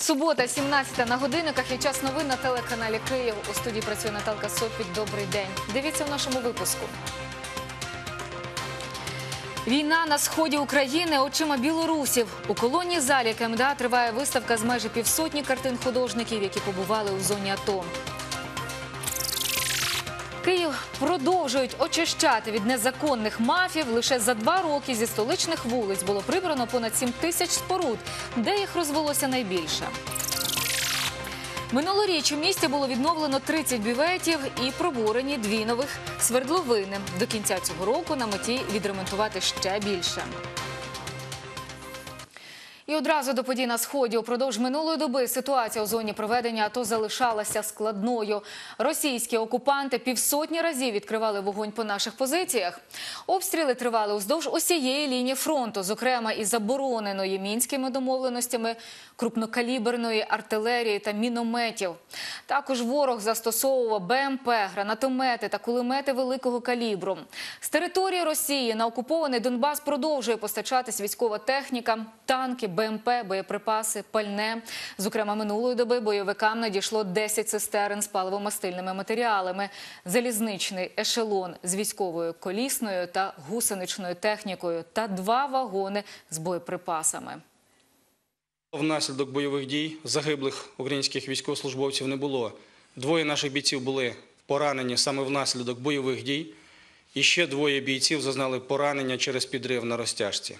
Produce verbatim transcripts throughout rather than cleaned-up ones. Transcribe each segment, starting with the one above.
Субота, сімнадцята на годинниках і час новин на телеканалі Київ. У студії працює Наталка Сопік. Добрий день. Дивіться в нашому випуску. Війна на сході України очима білорусів. У колонії залі КМДА триває виставка з майже півсотні картин художників, які побували у зоні АТО. Київ продовжують очищати від незаконних мафів. Лише за два роки зі столичних вулиць було прибрано понад сім тисяч споруд, де їх розвелося найбільше. Минулоріч у місті було відновлено тридцять бюветів і пробурені дві нових свердловини. До кінця цього року на меті відремонтувати ще більше. І одразу до подій на Сході. Упродовж минулої доби ситуація у зоні проведення АТО залишалася складною. Російські окупанти півсотні разів відкривали вогонь по наших позиціях. Обстріли тривали уздовж усієї лінії фронту, зокрема із забороненої мінськими домовленостями крупнокаліберної артилерії та мінометів. Також ворог застосовував БМП, гранатомети та кулемети великого калібру. З території Росії на окупований Донбас продовжує постачатись військова техніка, танки, БМП, боєприпаси, пальне. Зокрема, минулої доби бойовикам надійшло десять цистерн з паливомастильними матеріалами, залізничний ешелон з військовою колісною та гусеничною технікою та два вагони з боєприпасами. Внаслідок бойових дій загиблих українських військовослужбовців не було. Двоє наших бійців були поранені саме внаслідок бойових дій. І ще двоє бійців зазнали поранення через підрив на розтяжці.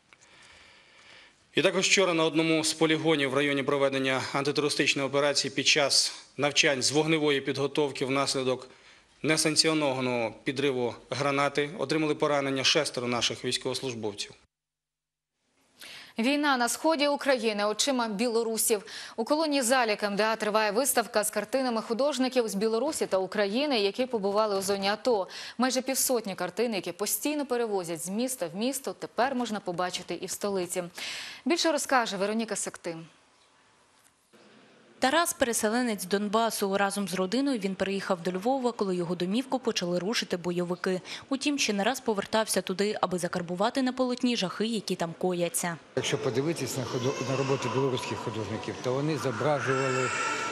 І також вчора на одному з полігонів в районі проведення антитерористичної операції під час навчань з вогневої підготовки внаслідок несанкціонованого підриву гранати отримали поранення шестеро наших військовослужбовців. Війна на сході України очима білорусів. У колонії залі КМДА триває виставка з картинами художників з Білорусі та України, які побували у зоні АТО. Майже півсотні картин, які постійно перевозять з міста в місто, тепер можна побачити і в столиці. Більше розкаже Вероніка Сектим. Тарас – переселенець Донбасу. Разом з родиною він переїхав до Львова, коли його домівку почали рушити бойовики. Утім, ще не раз повертався туди, аби закарбувати на полотні жахи, які там кояться. Якщо подивитись на, ходу... на роботи білоруських художників, то вони зображували,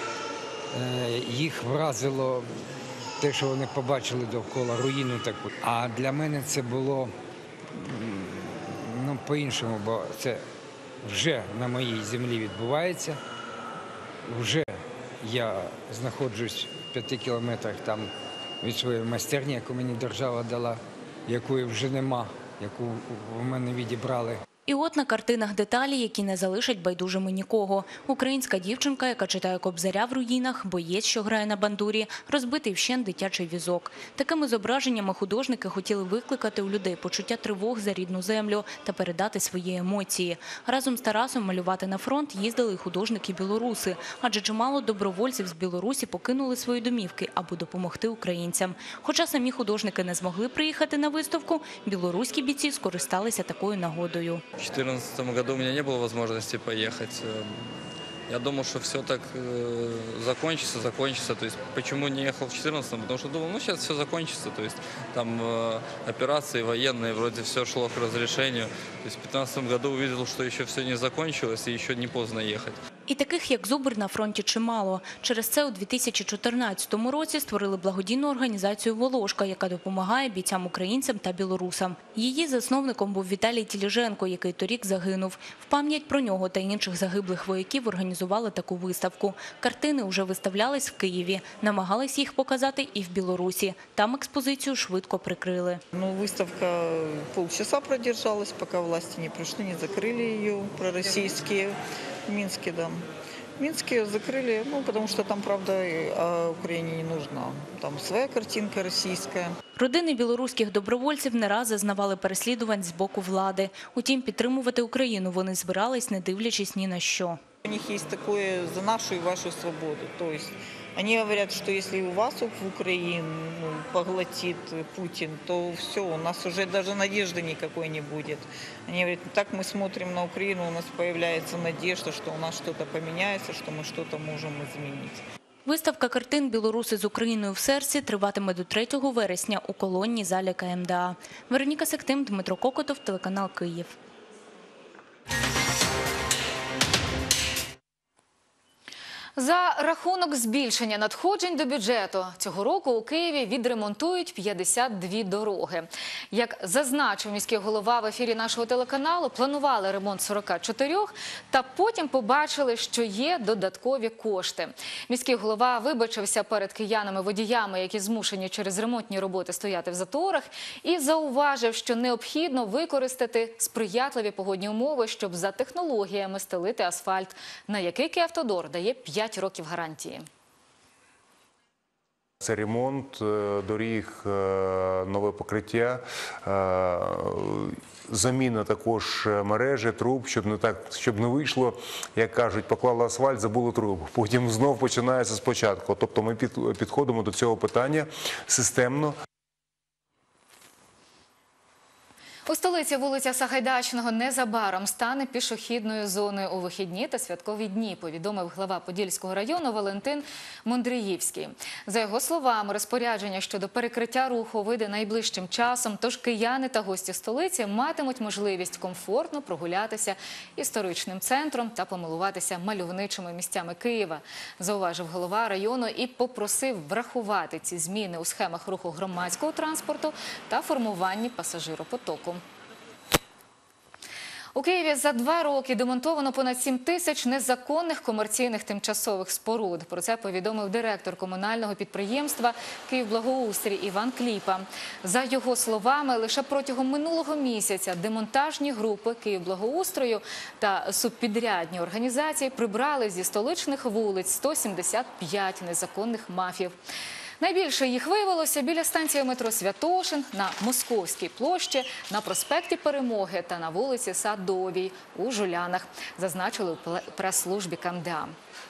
їх вразило те, що вони побачили довкола, руїну таку. А для мене це було ну, по-іншому, бо це вже на моїй землі відбувається. Вже я знаходжусь в п'яти кілометрах там від своєї майстерні, яку мені держава дала, якої вже нема, яку в мене відібрали. І от на картинах деталі, які не залишать байдужими нікого. Українська дівчинка, яка читає Кобзаря в руїнах, боєць, що грає на бандурі, розбитий вщент дитячий візок. Такими зображеннями художники хотіли викликати у людей почуття тривог за рідну землю та передати свої емоції. Разом з Тарасом малювати на фронт їздили й художники-білоруси, адже чимало добровольців з Білорусі покинули свої домівки, аби допомогти українцям. Хоча самі художники не змогли приїхати на виставку, білоруські бійці скористалися такою нагодою. В две тысячи четырнадцатом году у меня не было возможности поехать. Я думал, что все так э, закончится, закончится. То есть, почему не ехал в две тысячи четырнадцатом? Потому что думал, ну сейчас все закончится. То есть, там э, операции военные, вроде все шло к разрешению. То есть, в две тысячи пятнадцатом году увидел, что еще все не закончилось и еще не поздно ехать. І таких, як Зубр, на фронті чимало. Через це у дві тисячі чотирнадцятому році створили благодійну організацію «Волошка», яка допомагає бійцям-українцям та білорусам. Її засновником був Віталій Тіліженко, який торік загинув. В пам'ять про нього та інших загиблих вояків організували таку виставку. Картини вже виставлялись в Києві. Намагались їх показати і в Білорусі. Там експозицію швидко прикрили. Ну, виставка полчаса продержалась, поки власті не прийшли, не закрили її проросійські. В Минске, да. В Минске закрыли, ну, потому что там, правда, Украине не нужна. Там своя картинка российская. Родини білоруських добровольців не раз зазнавали переслідувань з боку влади. Утім, підтримувати Україну вони збирались, не дивлячись ні на що. У них есть такое за нашу и вашу свободу. То есть они говорят, что если у вас в Украину ну, поглотит Путин, то все, у нас уже даже надежды никакой не будет. Они говорят, так мы смотрим на Украину, у нас появляется надежда, что у нас что-то поменяется, что мы что-то можем изменить. Виставка картин «Білоруси з Україною в серці» триватиме до третього вересня у колонній залі КМДА. Вероніка Сектим, Дмитро Кокотов, телеканал Київ. За рахунок збільшення надходжень до бюджету цього року у Києві відремонтують п'ятдесят дві дороги. Як зазначив міський голова в ефірі нашого телеканалу, планували ремонт сорока чотирьох, та потім побачили, що є додаткові кошти. Міський голова вибачився перед киянами-водіями, які змушені через ремонтні роботи стояти в заторах, і зауважив, що необхідно використати сприятливі погодні умови, щоб за технологіями стелити асфальт, на який «Київавтодор» дає п'ять років гарантії. Це ремонт е, доріг, е, нове покриття, е, заміна також мережі, труб, щоб не так, щоб не вийшло, як кажуть, поклали асфальт, забули трубу. Потім знов починається спочатку. Тобто ми під, підходимо до цього питання системно. У столиці вулиця Сагайдачного незабаром стане пішохідною зоною у вихідні та святкові дні, повідомив глава Подільського району Валентин Мондріївський. За його словами, розпорядження щодо перекриття руху вийде найближчим часом, тож кияни та гості столиці матимуть можливість комфортно прогулятися історичним центром та помилуватися мальовничими місцями Києва, зауважив голова району і попросив врахувати ці зміни у схемах руху громадського транспорту та формуванні пасажиропотоку. У Києві за два роки демонтовано понад сім тисяч незаконних комерційних тимчасових споруд. Про це повідомив директор комунального підприємства «Київблагоустрій» Іван Кліпа. За його словами, лише протягом минулого місяця демонтажні групи «Київблагоустрою» та субпідрядні організації прибрали зі столичних вулиць сто сімдесят п'ять незаконних мафів. Найбільше їх виявилося біля станції метро Святошин, на Московській площі, на проспекті Перемоги та на вулиці Садовій у Жулянах, зазначили у прес-службі КМДА.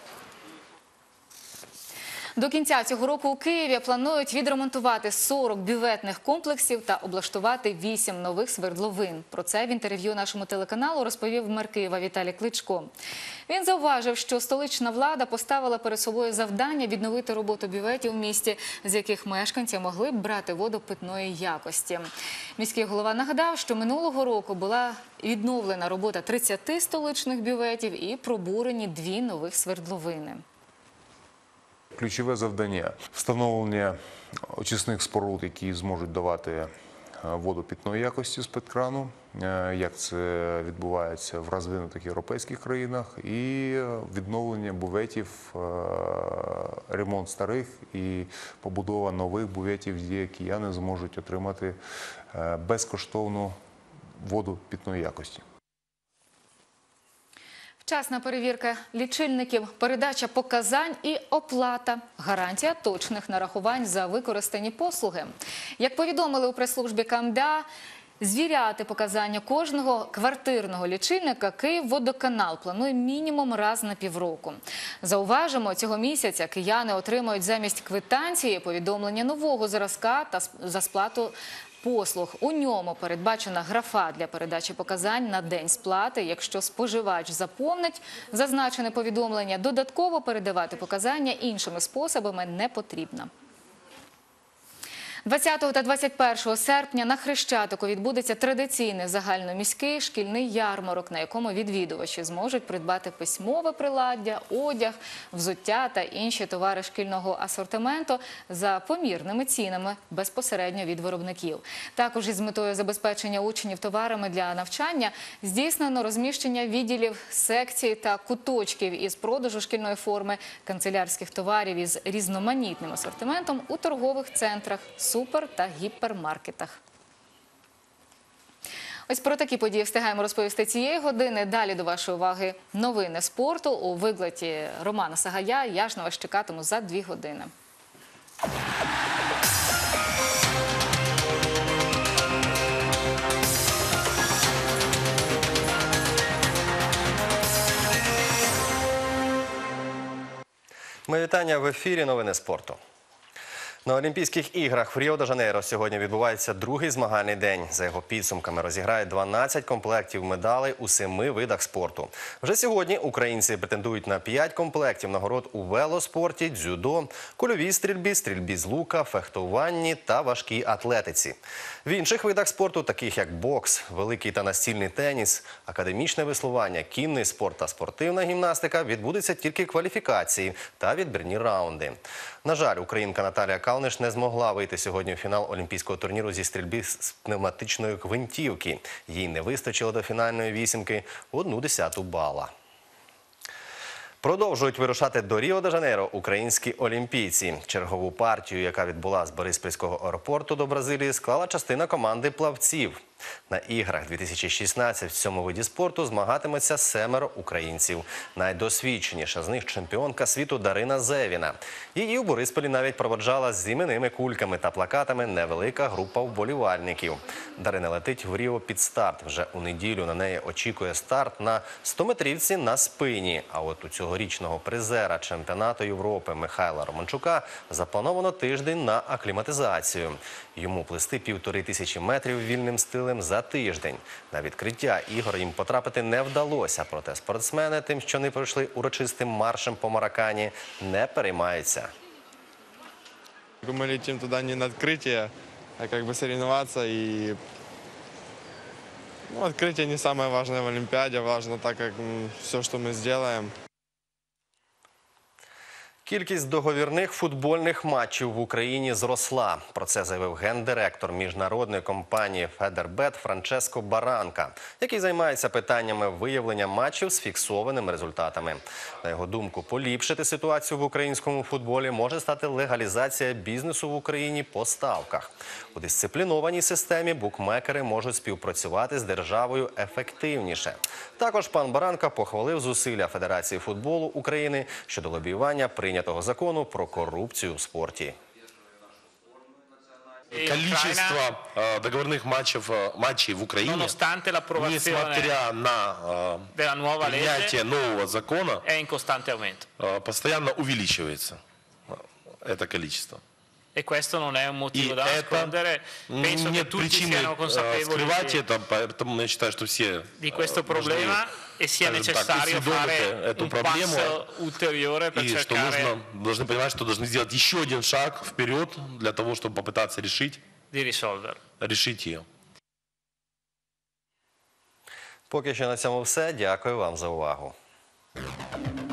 До кінця цього року у Києві планують відремонтувати сорок бюветних комплексів та облаштувати вісім нових свердловин. Про це в інтерв'ю нашому телеканалу розповів мер Києва Віталій Кличко. Він зауважив, що столична влада поставила перед собою завдання відновити роботу бюветів в місті, з яких мешканці могли б брати воду питної якості. Міський голова нагадав, що минулого року була відновлена робота тридцяти столичних бюветів і пробурені дві нових свердловини. Ключове завдання – встановлення очисних споруд, які зможуть давати воду питної якості з-під крану, як це відбувається в розвинутих європейських країнах, і відновлення бюветів, ремонт старих і побудова нових бюветів, де кияни зможуть отримати безкоштовну воду питної якості. Вчасна перевірка лічильників, передача показань і оплата – гарантія точних нарахувань за використані послуги. Як повідомили у прес-службі КМДА, звіряти показання кожного квартирного лічильника «Київводоканал» планує мінімум раз на півроку. Зауважимо, цього місяця кияни отримають замість квитанції повідомлення нового зразка та за сплату послуг. У ньому передбачена графа для передачі показань на день сплати. Якщо споживач заповнить зазначене повідомлення, додатково передавати показання іншими способами не потрібно. двадцятого та двадцять першого серпня на Хрещатику відбудеться традиційний загальноміський шкільний ярмарок, на якому відвідувачі зможуть придбати письмове приладдя, одяг, взуття та інші товари шкільного асортименту за помірними цінами безпосередньо від виробників. Також із метою забезпечення учнів товарами для навчання здійснено розміщення відділів, секцій та куточків із продажу шкільної форми, канцелярських товарів із різноманітним асортиментом у торгових центрах, супер- та гіпермаркетах. Ось про такі події встигаємо розповісти цієї години. Далі до вашої уваги новини спорту у викладі Романа Сагая. Я ж на вас чекатиму за дві години. Мої вітання в ефірі «Новини спорту». На Олімпійських іграх в Ріо-де-Жанейро сьогодні відбувається другий змагальний день. За його підсумками розіграють дванадцять комплектів медалей у семи видах спорту. Вже сьогодні українці претендують на п'ять комплектів нагород у велоспорті, дзюдо, кульовій стрільбі, стрільбі з лука, фехтуванні та важкій атлетиці. В інших видах спорту, таких як бокс, великий та настільний теніс, академічне веслування, кінний спорт та спортивна гімнастика, відбудуться тільки кваліфікації та відбірні раунди. На жаль, українка Наталія Калниш не змогла вийти сьогодні у фінал олімпійського турніру зі стрільби з пневматичної гвинтівки. Їй не вистачило до фінальної вісімки одну десяту бала. Продовжують вирушати до Ріо-де-Жанейро українські олімпійці. Чергову партію, яка відбула з Бориспільського аеропорту до Бразилії, склала частина команди плавців. На іграх дві тисячі шістнадцять в цьому виді спорту змагатиметься семеро українців. Найдосвідченіша з них чемпіонка світу Дарина Зевіна. Її у Бориспілі навіть проводжала з іменними кульками та плакатами невелика група вболівальників. Дарина летить в Ріо під старт. Вже у неділю на неї очікує старт на стометрівці на спині. А от у цьогорічного призера чемпіонату Європи Михайла Романчука заплановано тиждень на акліматизацію. Йому плисти півтори тисячі метрів вільним стилем за тиждень. На відкриття ігор їм потрапити не вдалося, проте спортсмени тим, що не пройшли урочистим маршем по Маракані, не переймаються. Мы летим туда не на открытие, а как бы соревноваться. И ну, открытие не самое важное в Олимпиаде, важно так, как м, все, что мы сделаем. Кількість договірних футбольних матчів в Україні зросла. Про це заявив гендиректор міжнародної компанії «Федербет» Франческо Баранка, який займається питаннями виявлення матчів з фіксованими результатами. На його думку, поліпшити ситуацію в українському футболі може стати легалізація бізнесу в Україні по ставках. У дисциплінованій системі букмекери можуть співпрацювати з державою ефективніше. Також пан Баранка похвалив зусилля Федерації футболу України щодо лобіювання прийнятого закону про корупцію в спорті. Количество э, договорных матчев, э, матчей в Украине, nonostante l'approvazione несмотря на э, della nuova принятие legge, нового закона, è in costante aumento. э, постоянно увеличивается э, это количество. E questo non è un И motivo da это nascondere. Penso che нет tutti причины siano э, consapevoli скрывать di, это, поэтому я считаю, что все di questo э, problema e sia скажем так, necessario усвидомить fare эту un проблему, passo ulteriore per и что cercare нужно, должны понимать, что должны сделать еще один шаг вперед для того, чтобы попытаться решить, di risolverlo. решить ее. Поки що на цьому все. Дякую вам за увагу.